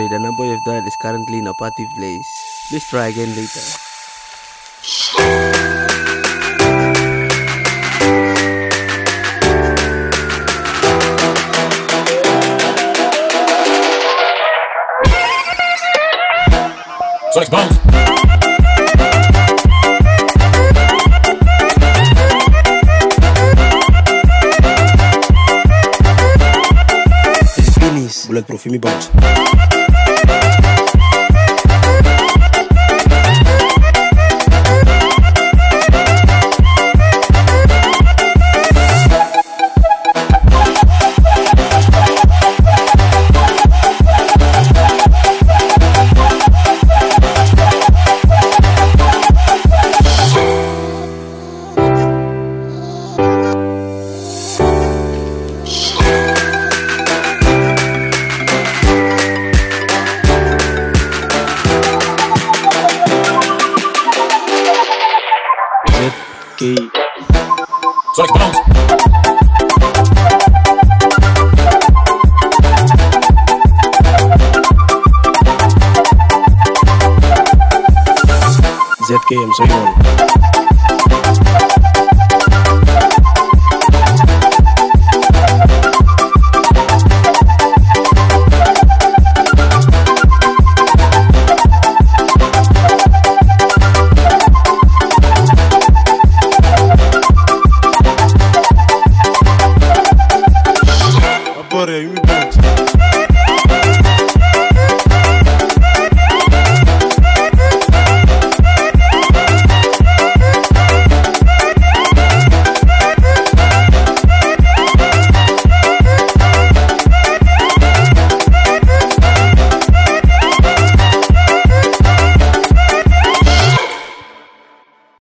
sorry, the number you've dialed is currently in a party place. Please try again later. Solex bombs. This is Guinness. Bulletproof, me bombs. Z.K.M. Solex bombs. Z.K.M. So you want.